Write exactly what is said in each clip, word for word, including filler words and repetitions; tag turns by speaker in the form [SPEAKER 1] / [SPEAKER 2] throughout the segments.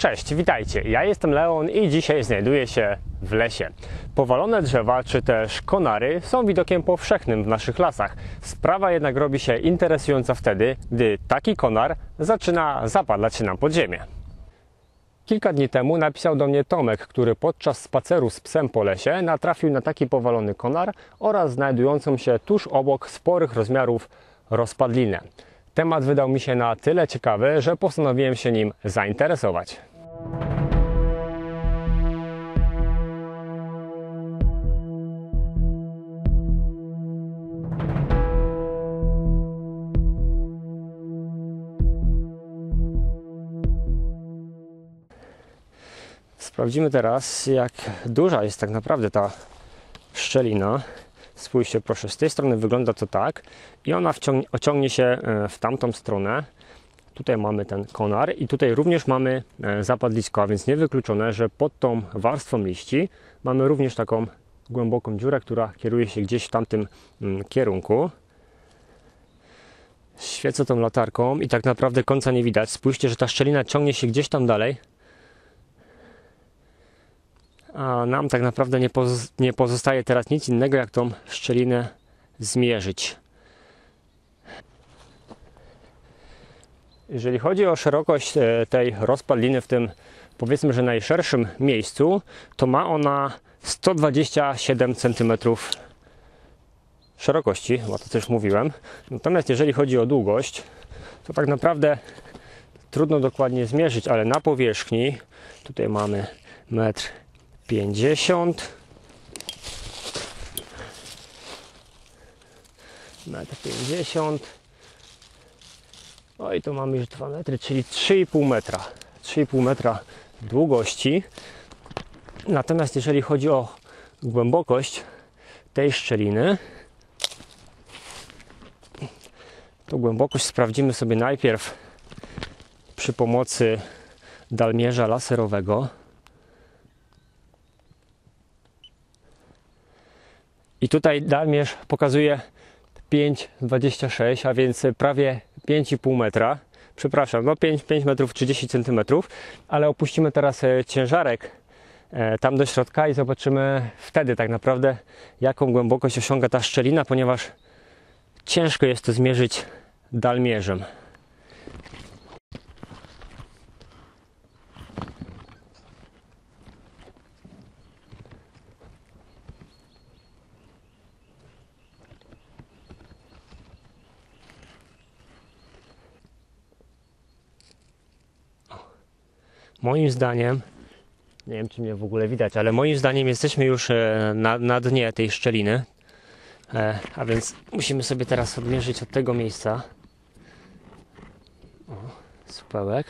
[SPEAKER 1] Cześć, witajcie. Ja jestem Leon i dzisiaj znajduję się w lesie. Powalone drzewa czy też konary są widokiem powszechnym w naszych lasach. Sprawa jednak robi się interesująca wtedy, gdy taki konar zaczyna zapadać się nam pod ziemię. Kilka dni temu napisał do mnie Tomek, który podczas spaceru z psem po lesie natrafił na taki powalony konar oraz znajdującą się tuż obok sporych rozmiarów rozpadlinę. Temat wydał mi się na tyle ciekawy, że postanowiłem się nim zainteresować. Sprawdzimy teraz, jak duża jest tak naprawdę ta szczelina. Spójrzcie proszę, z tej strony wygląda to tak i ona ociągnie się w tamtą stronę. Tutaj mamy ten konar i tutaj również mamy zapadlisko, a więc niewykluczone, że pod tą warstwą liści mamy również taką głęboką dziurę, która kieruje się gdzieś w tamtym kierunku. Świecę tą latarką i tak naprawdę końca nie widać. Spójrzcie, że ta szczelina ciągnie się gdzieś tam dalej. A nam tak naprawdę nie, poz nie pozostaje teraz nic innego, jak tą szczelinę zmierzyć. Jeżeli chodzi o szerokość tej rozpadliny w tym, powiedzmy, że najszerszym miejscu, to ma ona sto dwadzieścia siedem centymetrów szerokości, bo to też mówiłem. Natomiast jeżeli chodzi o długość, to tak naprawdę trudno dokładnie zmierzyć, ale na powierzchni tutaj mamy metr pięćdziesiąt, metr pięćdziesiąt, no i tu mamy już dwa metry, czyli trzy i pół metra, trzy i pół metra długości. Natomiast jeżeli chodzi o głębokość tej szczeliny, to głębokość sprawdzimy sobie najpierw przy pomocy dalmierza laserowego. I tutaj dalmierz pokazuje pięć dwadzieścia sześć, a więc prawie pięć i pół metra. Przepraszam, no pięć, pięć metrów trzydzieści centymetrów, ale opuścimy teraz ciężarek tam do środka i zobaczymy wtedy tak naprawdę, jaką głębokość osiąga ta szczelina, ponieważ ciężko jest to zmierzyć dalmierzem. Moim zdaniem, nie wiem czy mnie w ogóle widać, ale moim zdaniem jesteśmy już na, na dnie tej szczeliny, a więc musimy sobie teraz odmierzyć od tego miejsca. O, supełek.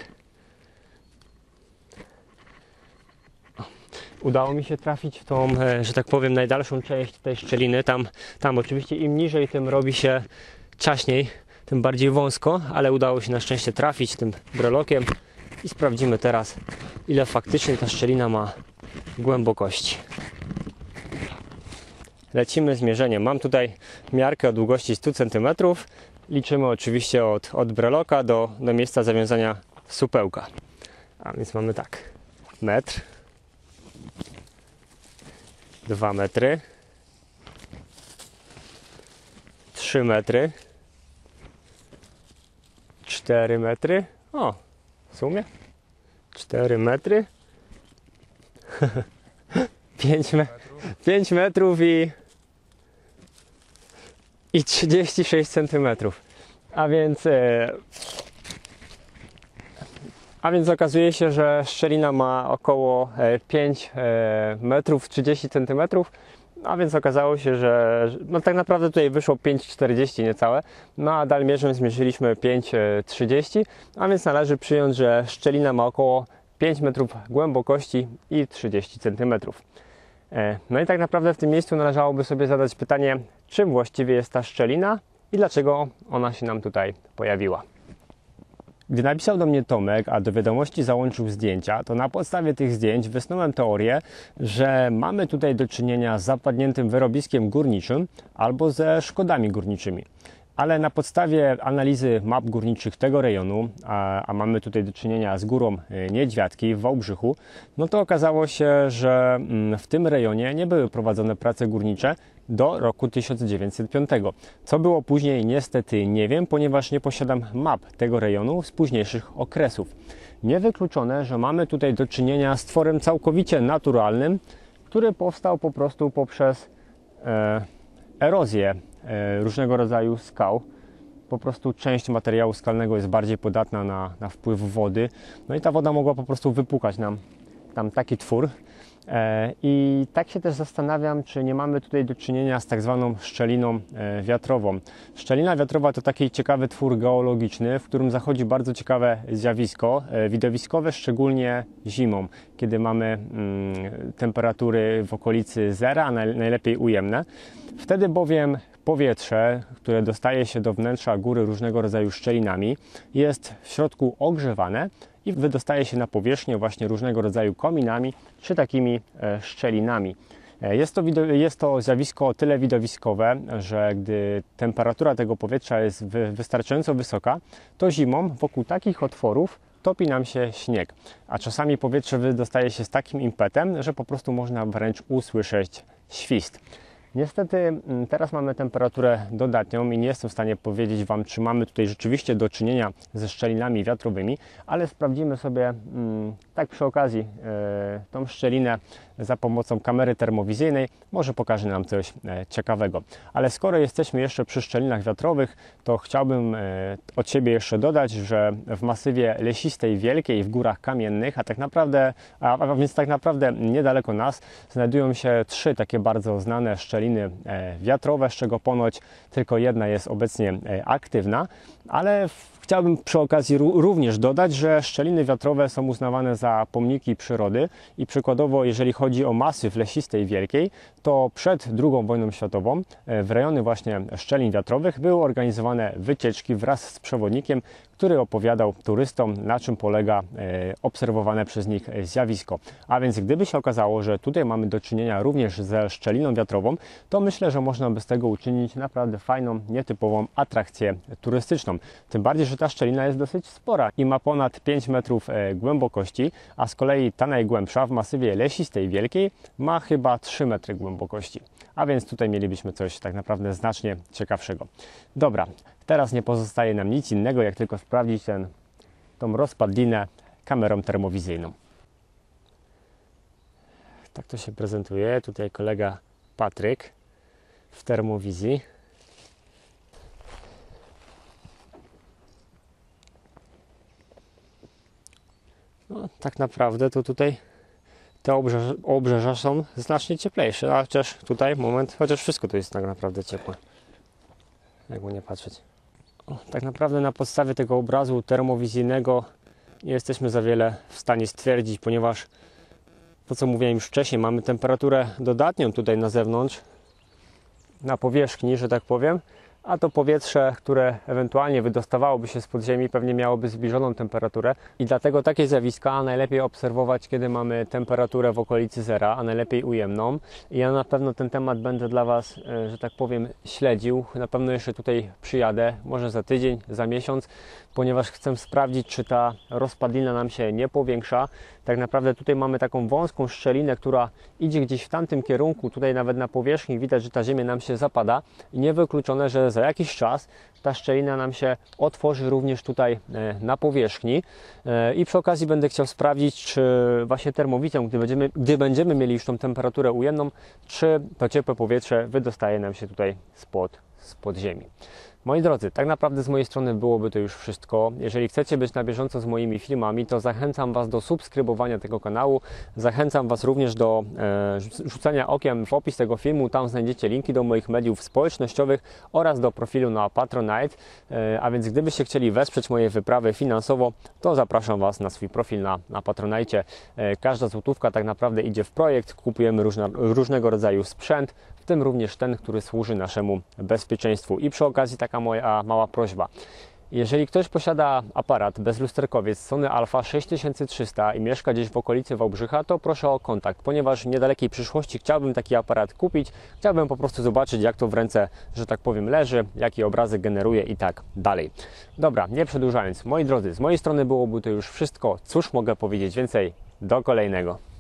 [SPEAKER 1] O, udało mi się trafić w tą, że tak powiem, najdalszą część tej szczeliny. Tam, tam oczywiście im niżej, tym robi się ciaśniej, tym bardziej wąsko, ale udało się na szczęście trafić tym brelokiem. I sprawdzimy teraz, ile faktycznie ta szczelina ma głębokości. Lecimy z mierzeniem. Mam tutaj miarkę o długości sto centymetrów. Liczymy oczywiście od, od breloka do, do miejsca zawiązania supełka. A więc mamy tak. Metr. Dwa metry. Trzy metry. Cztery metry. O! W sumie cztery metry, pięć metrów i, i trzydzieści sześć centymetrów. A więc, e, a więc okazuje się, że szczelina ma około pięć metrów trzydzieści centymetrów. A więc okazało się, że no tak naprawdę tutaj wyszło pięć czterdzieści niecałe, no a dalmierzem zmierzyliśmy pięć trzydzieści, a więc należy przyjąć, że szczelina ma około pięć metrów głębokości i trzydzieści centymetrów. No i tak naprawdę w tym miejscu należałoby sobie zadać pytanie, czym właściwie jest ta szczelina i dlaczego ona się nam tutaj pojawiła. Gdy napisał do mnie Tomek, a do wiadomości załączył zdjęcia, to na podstawie tych zdjęć wysnułem teorię, że mamy tutaj do czynienia z zapadniętym wyrobiskiem górniczym albo ze szkodami górniczymi. Ale na podstawie analizy map górniczych tego rejonu, a, a mamy tutaj do czynienia z górą Niedźwiadki w Wałbrzychu, no to okazało się, że w tym rejonie nie były prowadzone prace górnicze do roku tysiąc dziewięćset piątego. Co było później, niestety nie wiem, ponieważ nie posiadam map tego rejonu z późniejszych okresów. Niewykluczone, że mamy tutaj do czynienia z tworem całkowicie naturalnym, który powstał po prostu poprzez e, erozję e, różnego rodzaju skał. Po prostu część materiału skalnego jest bardziej podatna na, na wpływ wody. No i ta woda mogła po prostu wypukać nam tam taki twór. E, I tak się też zastanawiam, czy nie mamy tutaj do czynienia z tak zwaną szczeliną e, wiatrową. Szczelina wiatrowa to taki ciekawy twór geologiczny, w którym zachodzi bardzo ciekawe zjawisko e, widowiskowe, szczególnie zimą, kiedy mamy mm, temperatury w okolicy zera, a naj, najlepiej ujemne. Wtedy bowiem powietrze, które dostaje się do wnętrza góry różnego rodzaju szczelinami, jest w środku ogrzewane i wydostaje się na powierzchnię właśnie różnego rodzaju kominami czy takimi szczelinami. Jest to, jest to zjawisko o tyle widowiskowe, że gdy temperatura tego powietrza jest wystarczająco wysoka, to zimą wokół takich otworów topi nam się śnieg, a czasami powietrze wydostaje się z takim impetem, że po prostu można wręcz usłyszeć świst. Niestety teraz mamy temperaturę dodatnią i nie jestem w stanie powiedzieć Wam, czy mamy tutaj rzeczywiście do czynienia ze szczelinami wiatrowymi, ale sprawdzimy sobie tak przy okazji tą szczelinę za pomocą kamery termowizyjnej. Może pokaże nam coś ciekawego. Ale skoro jesteśmy jeszcze przy szczelinach wiatrowych, to chciałbym od siebie jeszcze dodać, że w masywie lesistej wielkiej, w górach kamiennych, a tak naprawdę, a, a więc tak naprawdę niedaleko nas, znajdują się trzy takie bardzo znane szczeliny wiatrowe, z czego ponoć tylko jedna jest obecnie aktywna, ale chciałbym przy okazji również dodać, że szczeliny wiatrowe są uznawane za pomniki przyrody i przykładowo, jeżeli chodzi o masyw lesistej wielkiej, to przed drugą wojną światową w rejony właśnie szczelin wiatrowych były organizowane wycieczki wraz z przewodnikiem, który opowiadał turystom, na czym polega obserwowane przez nich zjawisko. A więc gdyby się okazało, że tutaj mamy do czynienia również ze szczeliną wiatrową, to myślę, że można by z tego uczynić naprawdę fajną, nietypową atrakcję turystyczną. Tym bardziej, że ta szczelina jest dosyć spora i ma ponad pięć metrów głębokości, a z kolei ta najgłębsza w masywie lesistej wielkiej ma chyba trzy metry głębokości. A więc tutaj mielibyśmy coś tak naprawdę znacznie ciekawszego. Dobra, teraz nie pozostaje nam nic innego, jak tylko sprawdzić ten, tą rozpadlinę kamerą termowizyjną. Tak to się prezentuje. Tutaj kolega Patryk w termowizji. No, tak naprawdę to tutaj te obrzeża, obrzeża są znacznie cieplejsze, a chociaż tutaj moment, chociaż wszystko to jest tak naprawdę ciepłe, jakby nie patrzeć. O, tak naprawdę na podstawie tego obrazu termowizyjnego nie jesteśmy za wiele w stanie stwierdzić, ponieważ to, co mówiłem już wcześniej, mamy temperaturę dodatnią tutaj na zewnątrz, na powierzchni, że tak powiem, a to powietrze, które ewentualnie wydostawałoby się z podziemi, pewnie miałoby zbliżoną temperaturę i dlatego takie zjawiska najlepiej obserwować, kiedy mamy temperaturę w okolicy zera, a najlepiej ujemną. I ja na pewno ten temat będę dla Was, że tak powiem, śledził. Na pewno jeszcze tutaj przyjadę, może za tydzień, za miesiąc, ponieważ chcę sprawdzić, czy ta rozpadlina nam się nie powiększa. Tak naprawdę tutaj mamy taką wąską szczelinę, która idzie gdzieś w tamtym kierunku. Tutaj nawet na powierzchni widać, że ta ziemia nam się zapada i niewykluczone, że za jakiś czas ta szczelina nam się otworzy również tutaj na powierzchni. I przy okazji będę chciał sprawdzić, czy właśnie termowizją, gdy będziemy, gdy będziemy mieli już tą temperaturę ujemną, czy to ciepłe powietrze wydostaje nam się tutaj spod, spod ziemi. Moi drodzy, tak naprawdę z mojej strony byłoby to już wszystko. Jeżeli chcecie być na bieżąco z moimi filmami, to zachęcam Was do subskrybowania tego kanału. Zachęcam Was również do e, rzucenia okiem w opis tego filmu. Tam znajdziecie linki do moich mediów społecznościowych oraz do profilu na Patronite. E, a więc gdybyście chcieli wesprzeć moje wyprawy finansowo, to zapraszam Was na swój profil na, na Patronite. E, każda złotówka tak naprawdę idzie w projekt. Kupujemy różna, różnego rodzaju sprzęt, w tym również ten, który służy naszemu bezpieczeństwu. I przy okazji taka moja mała prośba. Jeżeli ktoś posiada aparat bezlusterkowiec Sony Alpha sześć tysięcy trzysta i mieszka gdzieś w okolicy Wałbrzycha, to proszę o kontakt, ponieważ w niedalekiej przyszłości chciałbym taki aparat kupić, chciałbym po prostu zobaczyć, jak to w ręce, że tak powiem, leży, jakie obrazy generuje i tak dalej. Dobra, nie przedłużając, moi drodzy, z mojej strony byłoby to już wszystko. Cóż mogę powiedzieć więcej? Do kolejnego.